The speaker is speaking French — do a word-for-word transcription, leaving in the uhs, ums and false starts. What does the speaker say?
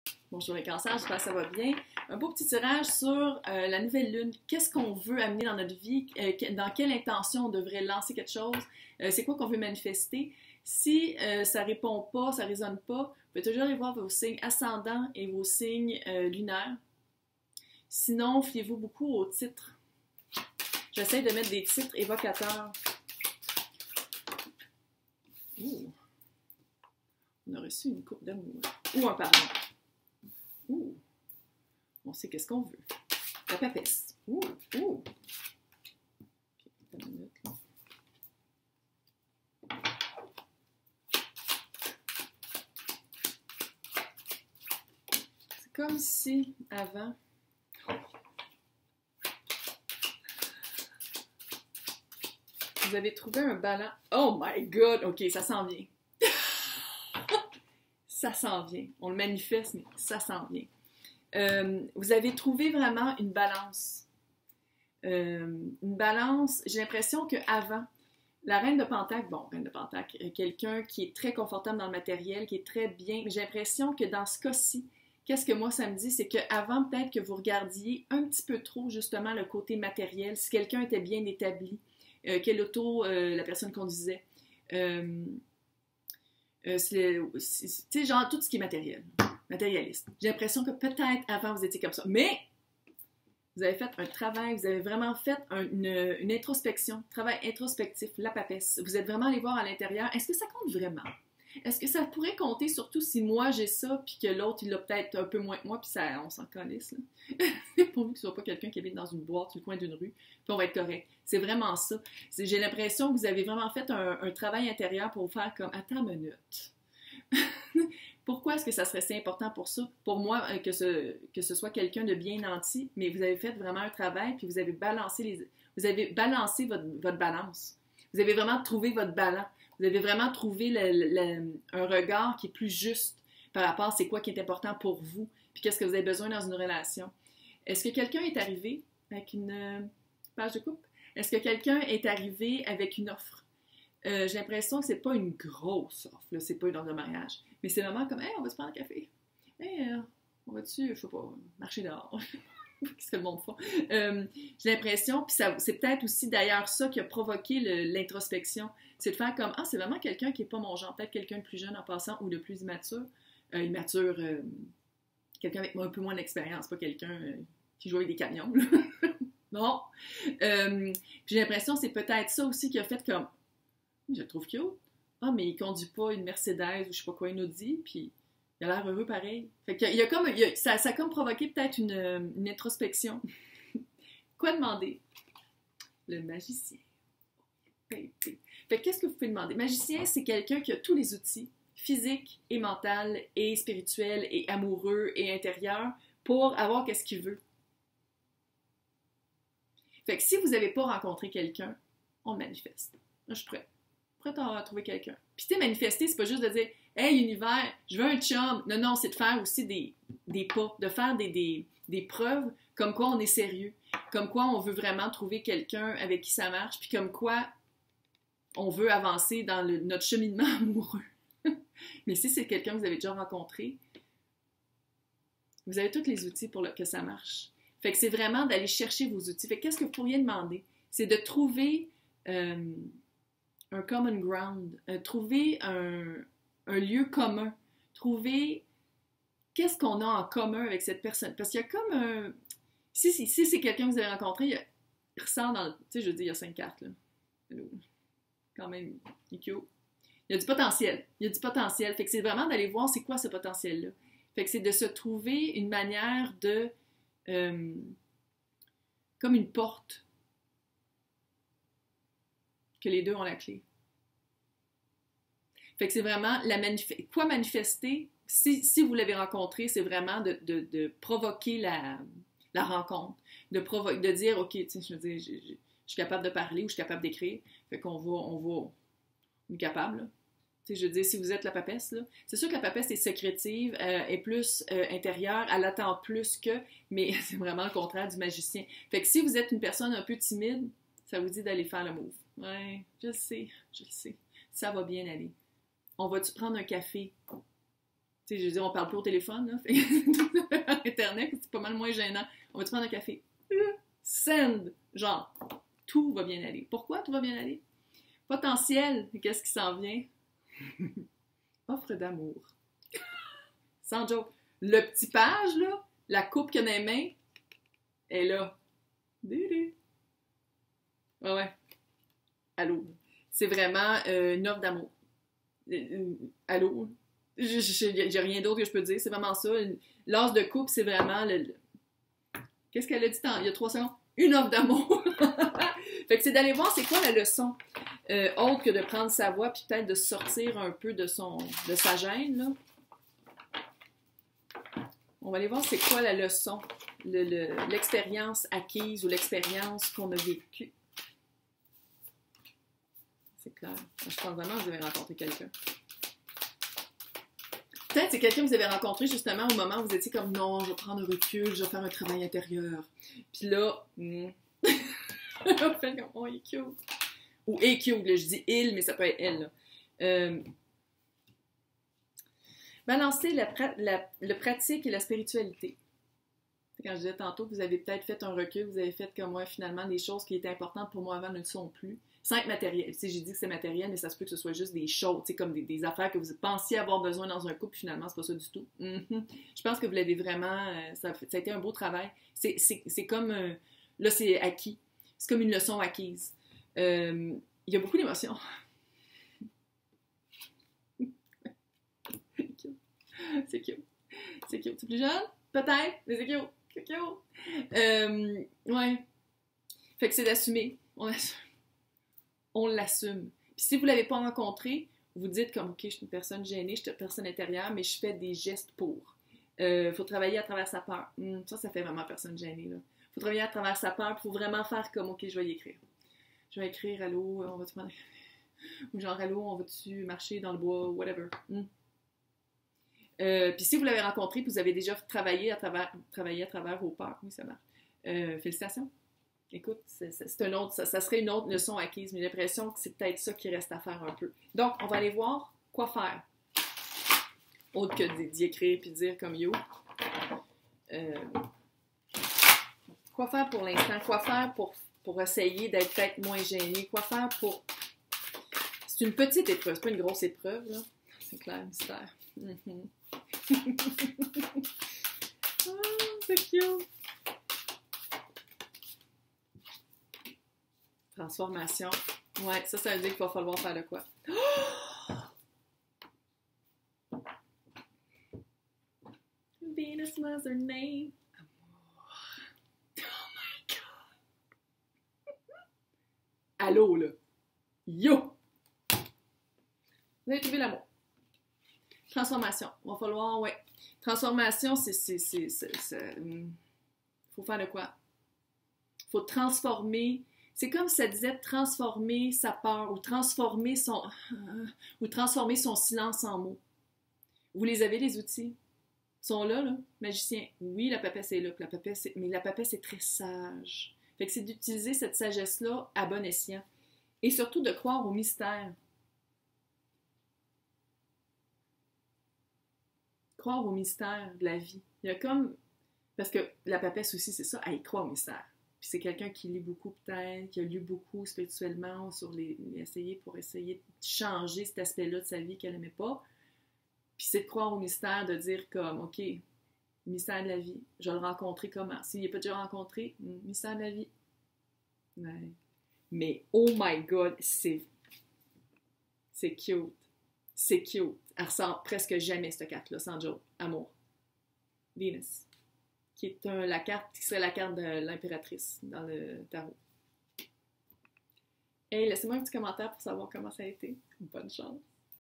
Bonjour les cancers, j'espère que ça va bien. Un beau petit tirage sur euh, la nouvelle lune. Qu'est-ce qu'on veut amener dans notre vie? Euh, dans quelle intention on devrait lancer quelque chose? Euh, c'est quoi qu'on veut manifester? Si euh, ça répond pas, ça résonne pas, vous pouvez toujours aller voir vos signes ascendants et vos signes euh, lunaires. Sinon, fiez-vous beaucoup aux titres. J'essaie de mettre des titres évocateurs. Ouh. On a reçu une coupe d'amour. Ou un pardon. Ouh. On sait qu'est-ce qu'on veut. La papesse. Ouh, ouh. Okay, une minute, là. C'est comme si, avant, vous avez trouvé un ballon. Oh my God! OK, ça s'en vient. Ça s'en vient. On le manifeste, mais ça s'en vient. Euh, vous avez trouvé vraiment une balance. Euh, une balance, j'ai l'impression qu'avant, la reine de Pentacle, bon, reine de Pentacle, quelqu'un qui est très confortable dans le matériel, qui est très bien, mais j'ai l'impression que dans ce cas-ci, qu'est-ce que moi ça me dit, c'est qu'avant peut-être que vous regardiez un petit peu trop justement le côté matériel, si quelqu'un était bien établi, euh, quelle auto euh, la personne conduisait, euh, Euh, tu sais, genre tout ce qui est matériel, matérialiste. J'ai l'impression que peut-être avant vous étiez comme ça, mais vous avez fait un travail, vous avez vraiment fait un, une, une introspection, travail introspectif, la papesse. Vous êtes vraiment allé voir à l'intérieur, est-ce que ça compte vraiment? Est-ce que ça pourrait compter, surtout si moi j'ai ça, puis que l'autre il l'a peut-être un peu moins que moi, puis ça, on s'en calisse, là. Pourvu que ce soit pas quelqu'un qui habite dans une boîte sur le coin d'une rue, puis on va être correct. C'est vraiment ça. J'ai l'impression que vous avez vraiment fait un, un travail intérieur pour vous faire comme, attends une minute. Pourquoi est-ce que ça serait si important pour ça? Pour moi, que ce, que ce soit quelqu'un de bien nanti, mais vous avez fait vraiment un travail, puis vous avez balancé, les, vous avez balancé votre, votre balance. Vous avez vraiment trouvé votre balance. Vous avez vraiment trouvé le, le, un regard qui est plus juste par rapport à c'est quoi qui est important pour vous, puis qu'est-ce que vous avez besoin dans une relation. Est-ce que quelqu'un est arrivé avec une euh, page de coupe? Est-ce que quelqu'un est arrivé avec une offre? Euh, j'ai l'impression que c'est pas une grosse offre, là, c'est pas une offre de mariage, mais c'est vraiment comme, hey, on va se prendre un café. Hey, euh, on va-tu, je sais pas, marcher dehors. Qu'est-ce que le monde fait? Euh, j'ai l'impression, puis c'est peut-être aussi d'ailleurs ça qui a provoqué l'introspection, c'est de faire comme, ah, c'est vraiment quelqu'un qui n'est pas mon genre, peut-être quelqu'un de plus jeune en passant ou de plus immature. Euh, immature, euh, quelqu'un avec un peu moins d'expérience, pas quelqu'un euh, qui joue avec des camions. Non. Euh, j'ai l'impression que c'est peut-être ça aussi qui a fait comme, je le trouve cute. Ah, mais il conduit pas une Mercedes ou je sais pas quoi, une Audi, puis il a l'air heureux pareil. Fait qu'il y a comme, il y a, ça, ça a comme provoqué peut-être une, une introspection. Quoi demander? Le magicien. Fait qu'est-ce que vous pouvez demander? Magicien, c'est quelqu'un qui a tous les outils, physiques et mentaux et spirituels et amoureux et intérieurs pour avoir qu'est-ce qu'il veut. Fait que si vous n'avez pas rencontré quelqu'un, on manifeste. Là, je suis prête. Prête à trouver quelqu'un. Puis tu sais, manifester, c'est pas juste de dire « Hey, univers, je veux un chum ». Non, non, c'est de faire aussi des, des pas, de faire des, des, des preuves comme quoi on est sérieux, comme quoi on veut vraiment trouver quelqu'un avec qui ça marche, puis comme quoi on veut avancer dans le, notre cheminement amoureux. Mais si c'est quelqu'un que vous avez déjà rencontré, vous avez tous les outils pour le, que ça marche. Fait que c'est vraiment d'aller chercher vos outils. Fait que qu'est-ce que vous pourriez demander? C'est de trouver euh, un common ground, euh, trouver un, un lieu commun, trouver qu'est-ce qu'on a en commun avec cette personne. Parce qu'il y a comme un... Si, si, si c'est quelqu'un que vous avez rencontré, il, y a, il ressort dans... Tu sais, je veux dire, il y a cinq cartes, là. Quand même, il est cute. Il y a du potentiel. Il y a du potentiel. Fait que c'est vraiment d'aller voir c'est quoi ce potentiel-là. Fait que c'est de se trouver une manière de... Euh, comme une porte que les deux ont la clé. Fait que c'est vraiment la manif- quoi manifester, si, si vous l'avez rencontré, c'est vraiment de, de, de provoquer la, la rencontre, de, provo- de dire, OK, tu sais, je veux dire, je, je, je suis capable de parler ou je suis capable d'écrire, fait qu'on va, on va, on est capable, là. Tu sais, je veux dire, si vous êtes la papesse, là, c'est sûr que la papesse est sécrétive, euh, est plus euh, intérieure, elle attend plus que, mais c'est vraiment le contraire du magicien. Fait que si vous êtes une personne un peu timide, ça vous dit d'aller faire le move. Ouais, je le sais, je le sais. Ça va bien aller. On va-tu prendre un café? Tu sais, je veux dire, on parle plus au téléphone, là. Fait Internet, c'est pas mal moins gênant. On va-tu prendre un café? Send! Genre, tout va bien aller. Pourquoi tout va bien aller? Potentiel, qu'est-ce qui s'en vient? Offre d'amour. Sans joke. Le petit page, là, la coupe qu'il y a dans les mains, est là. Dédé. Ouais, ouais. Allô. C'est vraiment euh, une offre d'amour. Euh, allô. J'ai rien d'autre que je peux dire. C'est vraiment ça. L'as de coupe, c'est vraiment le... le... Qu'est-ce qu'elle a dit tant? Il y a trois secondes? Une offre d'amour. Fait que c'est d'aller voir c'est quoi la leçon. Euh, autre que de prendre sa voix puis peut-être de sortir un peu de, son, de sa gêne, là. On va aller voir c'est quoi la leçon, le, le, l'expérience acquise ou l'expérience qu'on a vécue. C'est clair. Je pense vraiment que vous avez rencontré quelqu'un. Peut-être c'est quelqu'un que vous avez rencontré justement au moment où vous étiez comme non, je vais prendre un recul, je vais faire un travail intérieur. Puis là, hmm. Vous faites comme oh, il est cute. Ou est cute, là, je dis il, mais ça peut être elle. Là. Euh... Balancer la, pra- la, le pratique et la spiritualité. Quand je disais tantôt que vous avez peut-être fait un recul, vous avez fait comme moi, finalement, des choses qui étaient importantes pour moi avant ne le sont plus. Sans être matériel. Tu sais, j'ai dit que c'est matériel, mais ça se peut que ce soit juste des choses, tu sais, comme des, des affaires que vous pensiez avoir besoin dans un couple, finalement, c'est pas ça du tout. Mm-hmm. Je pense que vous l'avez vraiment... Euh, ça, ça a été un beau travail. C'est, c'est, c'est comme... Euh, là, c'est acquis. C'est comme une leçon acquise. Euh, il y a beaucoup d'émotions. C'est cute. C'est cute. C'est plus jeune? Peut-être, mais c'est cute. C'est cute. Euh, ouais. Fait que c'est d'assumer. On assume. On l'assume. Puis si vous ne l'avez pas rencontré, vous dites comme, OK, je suis une personne gênée, je suis une personne intérieure, mais je fais des gestes pour. Il euh, faut travailler à travers sa peur. Hum, ça, ça fait vraiment personne gênée, là. Il faut travailler à travers sa peur, il faut vraiment faire comme, OK, je vais y écrire. Je vais écrire, allô, on va-tu prendre... Ou genre, allô, on va-tu marcher dans le bois, whatever. Hum. Euh, puis si vous l'avez rencontré, puis vous avez déjà travaillé à travers, travaillé à travers vos peurs, oui, ça marche. Euh, félicitations. Écoute, c'est, c'est, c'est un autre, ça, ça serait une autre leçon acquise, mais j'ai l'impression que c'est peut-être ça qui reste à faire un peu. Donc, on va aller voir quoi faire. Autre que d'y écrire puis de dire comme yo. Euh, quoi faire pour l'instant? Quoi faire pour, pour essayer d'être peut-être moins gêné? Quoi faire pour... C'est une petite épreuve, c'est pas une grosse épreuve, là. C'est clair, mystère. Mm-hmm. Oh, c'est cute! Transformation. Ouais, ça, ça veut dire qu'il va falloir faire de quoi? Venus was her name. Amour. Oh my God! Allô, là! Yo! Vous avez trouvé l'amour. Transformation. Il va falloir, ouais. Transformation, c'est... c'est, c'est, c'est, c'est hum. Faut faire de quoi? Faut transformer... C'est comme si ça disait transformer sa peur ou transformer son, ou transformer son silence en mots. Vous les avez, les outils? Ils sont là, là. Magicien. Oui, la papesse est là. La papesse est... Mais la papesse est très sage. Fait que c'est d'utiliser cette sagesse-là à bon escient. Et surtout de croire au mystère. Croire au mystère de la vie. Il y a comme... Parce que la papesse aussi, c'est ça, elle croit au mystère. Puis c'est quelqu'un qui lit beaucoup peut-être, qui a lu beaucoup spirituellement sur les, les essayer pour essayer de changer cet aspect-là de sa vie qu'elle n'aimait pas. Puis c'est de croire au mystère, de dire comme, OK, mystère de la vie, je vais le rencontrer comment? S'il n'est pas déjà rencontré, mystère de la vie. Ouais. Mais oh my God, c'est c'est cute. C'est cute. Elle ressort presque jamais cette carte-là, sans joke. Amour. Venus. Qui est un, la carte, qui serait la carte de l'impératrice dans le tarot. Hey, laissez-moi un petit commentaire pour savoir comment ça a été. Bonne chance!